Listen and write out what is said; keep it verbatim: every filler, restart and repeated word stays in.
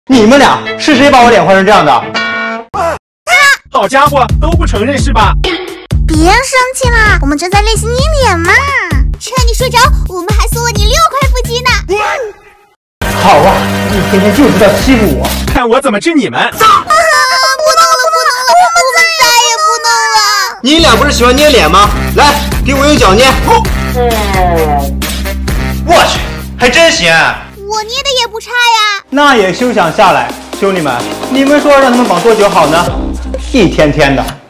你们俩是谁把我脸换成这样的？ 好家伙，都不承认是吧？ 别生气啦，我们正在练习捏脸嘛。趁你睡着，我们还送了你六块腹肌呢。 好啊，你天天就知道欺负我， 看我怎么治你们！ 啊，不能了，不能了，我们再也不能了。 你俩不是喜欢捏脸吗？来，给我用脚捏。 我去，还真行。 我捏的也不差呀。 那也休想下来，兄弟们，你们说让他们绑多久好呢？一天天的。